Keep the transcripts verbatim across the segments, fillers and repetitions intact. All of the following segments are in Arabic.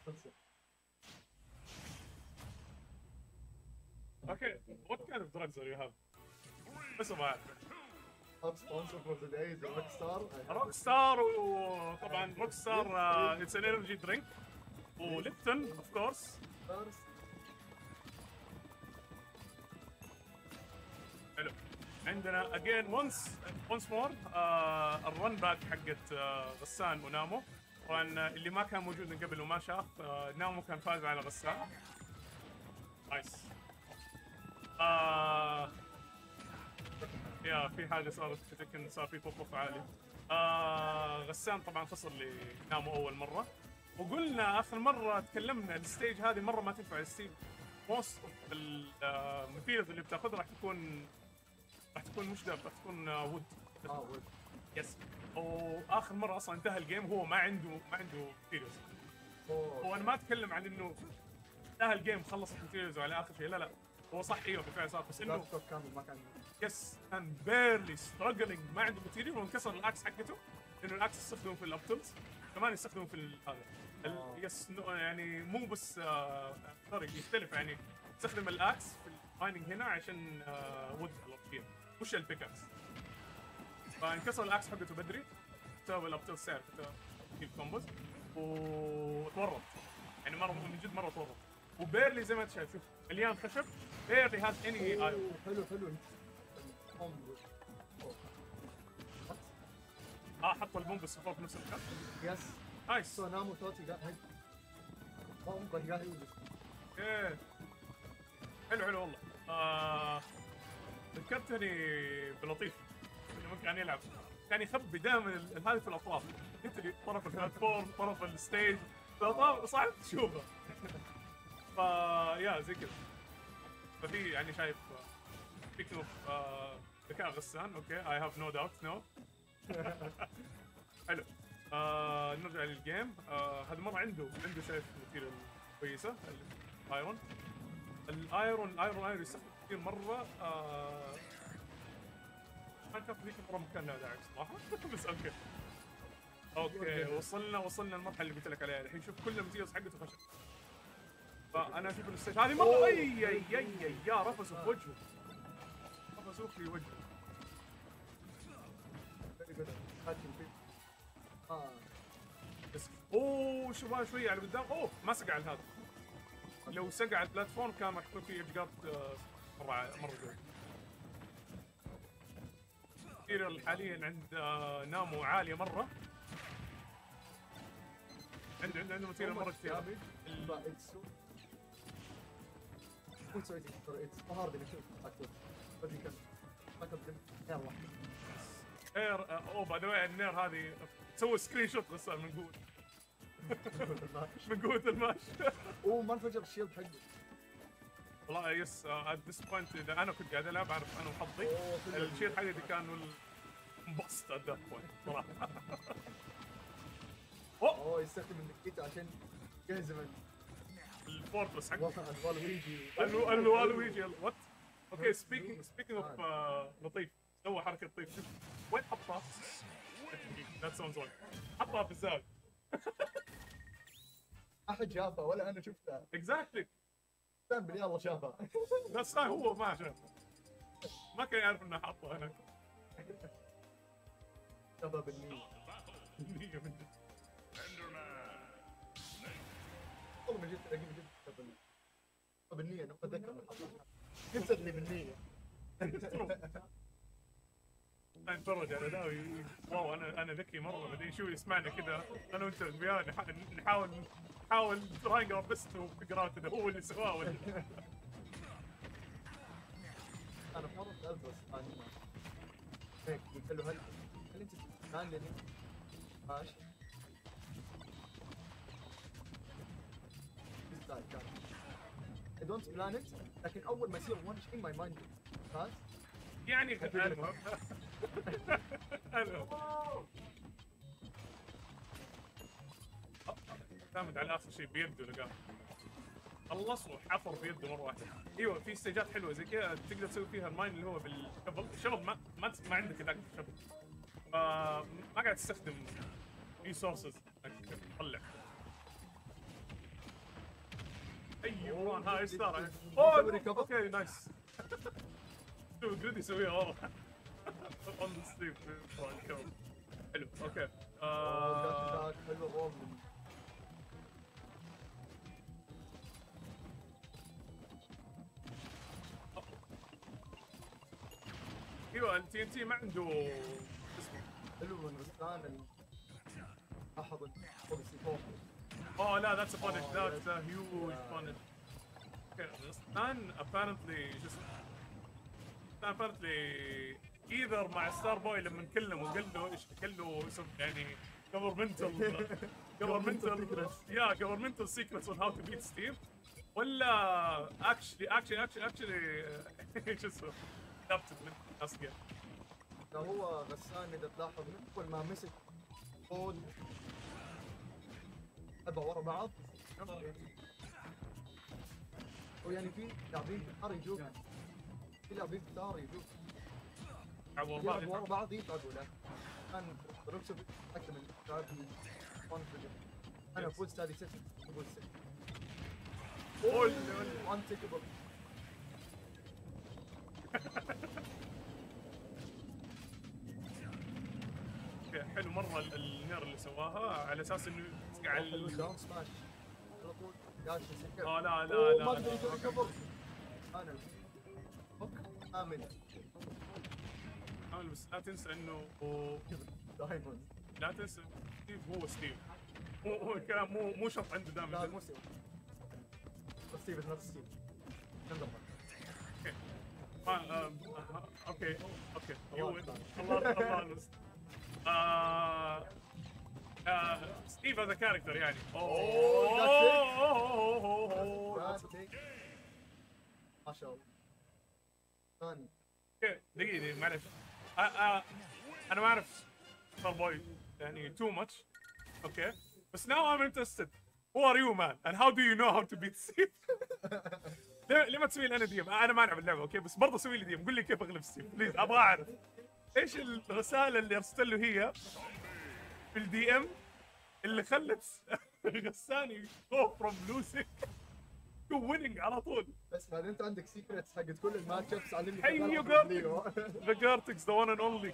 Okay, what kind of drugs do you have? بس ما اعرف. Hot sponsor for the day is Rockstar. روك ستار وطبعا روك ستار اتس ان انرجي درينك وليبتون اوف كورس. حلو. عندنا اجين وانس وانس مور الرن باك حقت آه، غسان ونامو. طبعا اللي ما كان موجود من قبل وما شاف آه، نامو كان فاز على غسان. نايس. آه يا في حاجه صارت في تكن، صار في بوب اوف عالي. آه غسان طبعا خسر لنامو اول مره، وقلنا اخر مره تكلمنا الستيج هذه مره ما تنفع الستيج. موست اوف الماتيريالز اللي بتاخذها راح تكون راح تكون مش دب، راح تكون وود. اه وود. يس. واخر مره اصلا انتهى الجيم هو ما عنده ما عنده ماتيريالز. هو انا ما اتكلم عن انه انتهى الجيم خلص الماتيريالز على اخر شيء، لا لا هو صح ايوه بالفعل صار، بس انه لابتوب كامل ما كان. يس كان بيرلي ستراجلينج ما عنده ماتيريال وانكسر الاكس حقته، لانه الاكس يستخدمه في الابتلز كمان يستخدمه في ال- هذا آه. ال- يس نو- يعني مو بس آه، سوري يختلف، يعني يستخدم الاكس في المايننج هنا عشان آه، وود الابطيل مش البيكاكس. فانكسر الاكس حقته بدري بسبب الابتل سعر في الكومبوز وتورط، يعني مره من جد مره تورط، وبيرلي زي ما انت شايف شوف مليان خشب، بيرلي هاز اني ايرون. أوه، حلو حلو. بوم. اه حطوا البومب الصفار في نفس المكان. يس. نايس. سو نامو توتي قاعد هيك. بوم قاعد قاعد يوجد. ايه حلو حلو والله. آه ذكرتني بلطيف انه ممكن كان يلعب، كان يخبي دائما ال- هذه في الاطراف، قلت لي طرف البلاتفورم طرف الستيج الاطراف صعب تشوفه. فا يا زي كذا. ففي يعني شايف سبيكينج اوف ذكاء غسان. اوكي اي هاف نو داوت نو. حلو. آه نرجع للجيم. آه هذه مره عنده عنده شايف ماتيريال كويسه الايرون. الايرون الايرون ايرون يستخدم كثير مره. آه ما كان ذيك المره مكان لا داعي صراحه. بس اوكي اوكي وصلنا وصلنا المرحله اللي قلت لك عليها الحين. شوف كل الماتيريالز حقته خشب. فانا اشوف الستيج هذه مره اي اي اي اي يا رفسوا في وجهه، رفسوا في وجهه. فيري جود. هاتشن فيه. اه بس اوه شوي شوي على قدام. اوه ما سقع على هذا، لو سقع على البلاتفورم كان راح يكون في ايدج جارد مره مره قوي. الماتيريال حاليا عند آه، نامو عاليه مره. عنده عنده عنده ماتيريال مره كثير. But it's so. Wait, sorry, sorry, it's so hard to shoot. Actually, but you can. ما تقدم. يلا. اير آه، اوه باي ذا واي النير هذه تسوي سكرين شوت بس من قوه من قوه الماش. اوه ما انفجر الشيلد حقه. والله يس ات ذس بوينت اذا انا كنت قاعد العب عارف انا وحظي أوه، كله الشيء حقي كان انبسط ات ذات بوينت صراحه. اوه اوه يستخدم النكيت عشان يهزم الفورترس حقه الوطن الوالويجي. انه انه والويجي وات. اوكي سبيكينج سبيكينج اوف لطيف سوى حركه لطيف. شوف وين حطها؟ ذات ساوندز وين حطها في الزاويه. احد شافها ولا انا شفتها. اكزاكتلي سام بالله الله شافها. بس هو ما شاف، ما كان يعرف انه حاطها هناك. شافها بالنية. نية من جد. والله من جد تلاقيه من جد شافها بالنية. انا اتذكر قصة اللي بالنية. نتفرج على ذا وي- واو انا انا ذكي مره بعدين شو يسمعنا كذا انا وانت وياه نح- نحاول نحاول تراينج اور بيست وفيجر اوت اذا هو اللي سواه ولا. انا مرة سألت بس أنا هيك قلت له هل هل انت تستنى لي؟ ماشي. لا كان I don't plan it لكن أول ما يصير one in my mind خلاص. يعني المهم المهم اعتمد على اخر شيء بيده لقاه خلص وحفر بيده مره واحده. ايوه في استيجات حلوه زي كذا تقدر تسوي فيها الماين اللي هو بالشفل. الشفل ما ما, ما عندك ذاك الشفل، فما قاعد تستخدم ريسورسز تطلع. اي بران هاي ستار. يسوي اوه ريكفر. اوكي نايس. شوف جريد يسويها والله. اون ذا ستريم. حلو اوكي. آه، حلو الروم من ايوه التي ان تي ما عنده اسمه. حلو من غسان ال- لاحظ البوليسي فوق. Oh no, that's a punish. Oh, That's yes. a huge Yeah. punish. Okay, Stan apparently just Stan apparently either مع ستار بوي لما نكلم وقال له ايش قال له اسم يعني governmental governmental secrets. yeah governmental secrets on how to beat Steve ولا actually actually actually actually ايش اسمه adapted من اصلا. ده هو غسان اذا تلاحظ من اول ما مسك طول ابا ورا بعض. ويعني في لاعبين كثار يجوك، في لاعبين كثار يجوك عبوا يلعبوا ورا بعض. بعض يتعبوا له. كان روكسو اكثر من لاعب كونفدنت. انا فوز ستادي ست فوز ست. قول وان تيكبل. حلو مره ال- النير اللي سواها على اساس انه يسقع حلو ال- الداون سماش على طول داش يسكر. اه لا لا أوه، لا ما لا اقدر يسوي لا. كفر. انا هوك امن عامل بس لا تنسى انه دايموند. لا تنسى ستيف هو ستيف. مو هو الكلام مو مو شرط عنده لا دائما. مو ستيف. ستيف از نوت ستيف. نمبر ما آم، آه، اوكي اوكي يو الله الله المست. آه، آه، ستيف هذا كاركتر يعني. اوه ما شاء الله. ثاني اوكي دقيقة دقيقة معلش. آه، آه، انا ما اعرف ستار بوي يعني too much. اوكي بس now I'm interested. Who are you man and how do you know how to beat Steve؟ ليه ليه ما تسوي لي انا دي ام؟ انا ما العب اللعبه اوكي بس برضه سوي لي دي ام. قول لي كيف اغلب ستيف بليز ابغى اعرف ايش الرساله اللي ارسلت له هي في الدي ام اللي خلت غساني جو فروم لوسينج تو ويننج على طول. بس بعدين انت عندك سيكريتس حقت كل الماتش ابس علمني Hey, كيف you ألعب got بالليو. the Gartix, the one and only.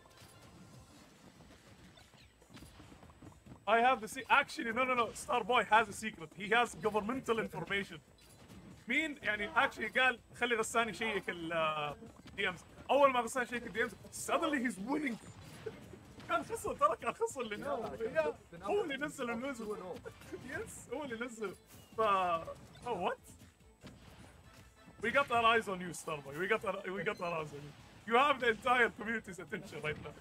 I have the se- actually no no no Starboy has a secret. He has governmental information. مين يعني actually قال خلي غسان يشيك ال دي امز. اول ما غسان يشيك الدي امز suddenly he's winning. كان خسر ترى كان خسر لانه يا هو اللي نزل النزل. يس هو اللي نزل. ف oh what? We got our eyes on you, Starboy. We got our we got our eyes on you. You have the entire community's attention right now.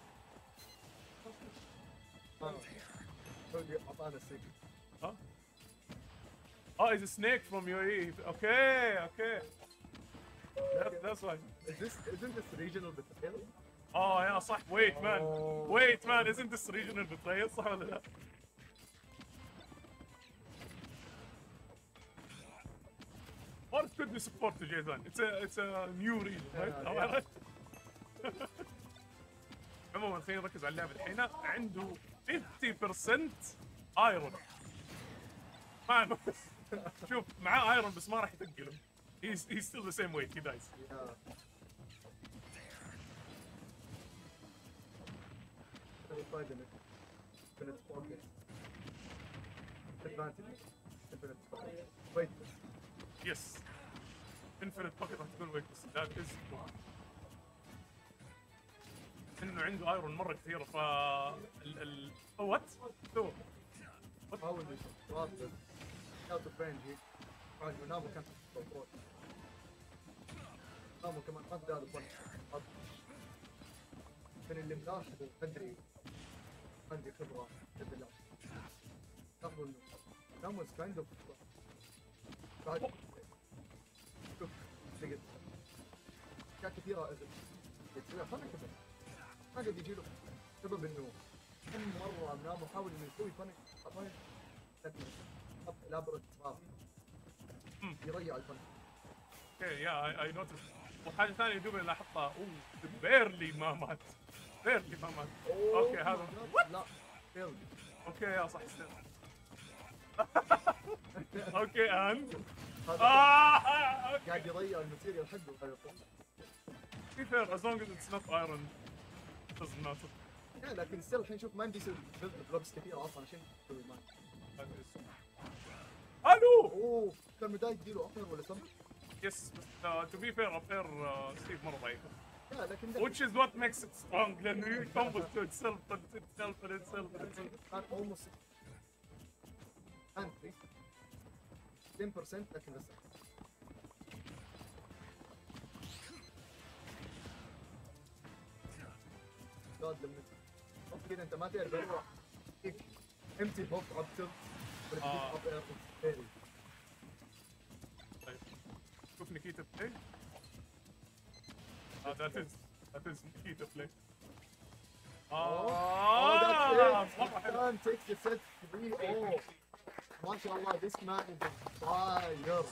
اعطانا السيكريت. Huh? Oh, it's a snake from U A E. Okay, okay. That, that's why. Is this isn't this regional betrayal? Oh yeah, صح. Wait, man. Oh. Wait, man. Isn't this regional betrayal? صح ولا لا؟ Or it could be support to Jason. It's a it's a new region, right? Yeah, Am I yeah. right? عموما خلينا نركز على اللعبة الحين. عنده fifty percent ايرون. ما شوف معاه ايرون بس ما راح يثقله. He's he's still the same weight. He dies. Yeah. Verified in it. Infinite pocket. Advantage. Infinite pocket. Wait. Yes. Infinite pocket راح تكون weightless. That is cool. انه عنده ايرون مرة كثير ف ال ال وات؟ شو؟ حاول يصاب بس اوت اوف رينج هيك. بعد نامو كان فوق. نامو كمان ما تقدر تبنش. من اللي ملاحظه ادري عندي خبرة بسم الله. لاحظوا انه نامو كايند اوف بعد شوف لقيت اشياء كثيرة اذا يتسويها فانا كذا ما قد يجي له سبب انه كم مرة نامو حاول انه يسوي فاني فاني لكن حط لابرة صغار يريع الفن. اوكي يا اي نوتس. وحاجة ثانية دوبي لاحظتها اوه بيرلي ما مات. بيرلي ما مات. اوكي هذا لا فيلد. اوكي يا صح استنى. اوكي اند هذا آه قاعد يضيع الماتيريال حقه هذا. في فير as long as it's not iron doesn't matter. لا لكن ستيل الحين شوف ما عندي بلوكس كثير اصلا عشان اسوي مان. الو اوه كان مداي تديله ابير ولا سم؟ يس بس to be fair ابير ستيف مره ضعيفه. لا لكن which is what makes it strong لانه يكمبل to itself and itself and itself and itself. كان almost انتري عشرة بالمية لكن لسه جاد لما اوف كذا انت ما تعرف ايوه امتي هوب اب تلت ولا آه. اب اير فيري. طيب شوف نيكيتا بلاي. اه that is that is نيكيتا بلاي. Oh, that's اه it. مرة حلو. Can take the set three oh. ما شاء الله this man is on fire.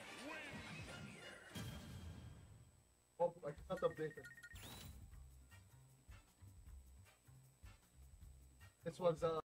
Oh, I can't update it. This was uh